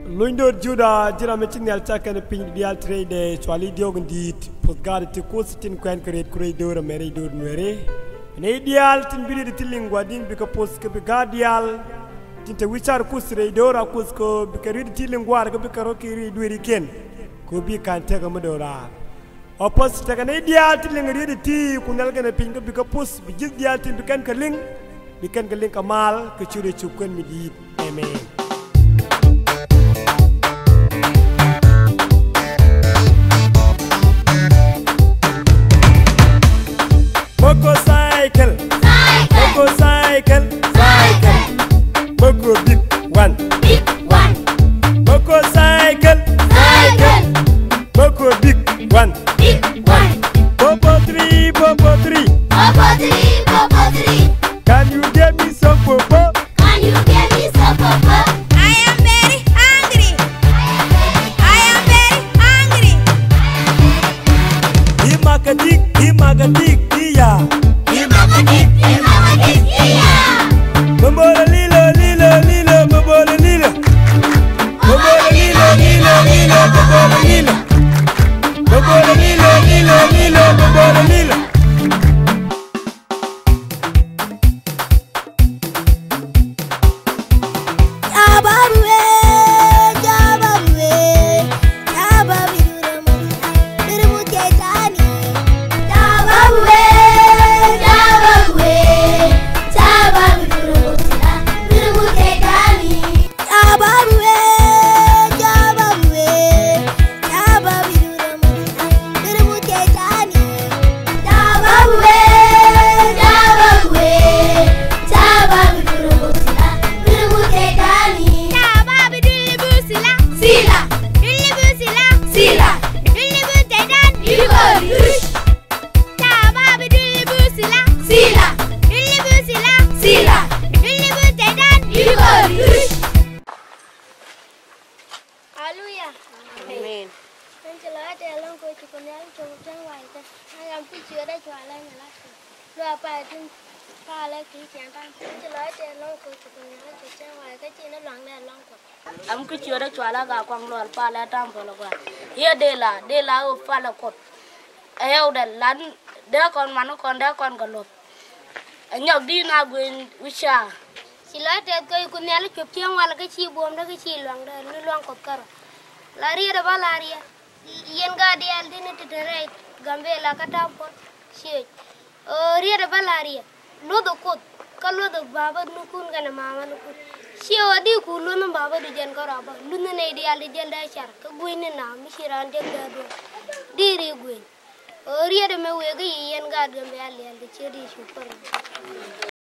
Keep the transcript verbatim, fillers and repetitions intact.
Luindo Juda jira metin yal chakan pin dial trade chwali diogun dit postgard ti kusitin kwen kret corridor mere dur nuere ne dial tin biri de tilingwa din bika post ke bika dial tin te wichar kusre dora kusko bika rid tilingwa ga bika rokiri dueri ken ko bi kan te ga modora opos te ga ne dial tiling rid ti kunal ga ne pin ga bika post bi jid dial tin bikan ka ling bikan ga ling kamal ke chure chukun mi dit amen. Boko cycle, cycle. Boko cycle, cycle. Boko big one, big one. Boko cycle, cycle. Boko big one, big one. Boko three, Boko three, Boko three, Boko three. Can you get me some popo? Can you get me some popo? I am very hungry. I am very hungry. Himagadik, himagadik. Yeah. Himagadik, himagadik, yeah. Mabola lilo, lilo, lilo, mabola lilo. Mabola lilo, lilo, lilo, mabola lilo. Mabola lilo, lilo, lilo, mabola lilo. Amen. Nên chỉ nói để lòng cô chỉ còn nhắn chung trong ngoài ta, hai làm cái chuyện đấy cho lại người lát. Rồi bài thì pha lại kỹ chẳng ta. Chỉ nói để lòng cô chỉ còn nhắn chung trong ngoài cái chuyện nó loạn đèn lòng cô. Am cái chuyện đấy cho lại cả quăng loạn pha lại tam vào là here đây là đây là ở pha là cột. Eo đây lăn đứa con mà nó còn đứa con còn lột. Nhọc đi nào quên ucha. Chỉ nói để cô còn nhắn chụp trong ngoài là cái chi buồn đó cái chi loạn đèn nó loạn cột cả. Lari ada balaria, iyan gadi aldi nanti terai gambe la katampon, sih. Ria ada balaria, lo dokot, kalau dok baba nukun kana mama nukun, sih adi kulu nang baba dijan karaba, lu nene di aldi jan dasar, keguin nena misiran jan gado, diri guin. Ria ada mewe gay iyan gadi gambe aldi aldi ciri super.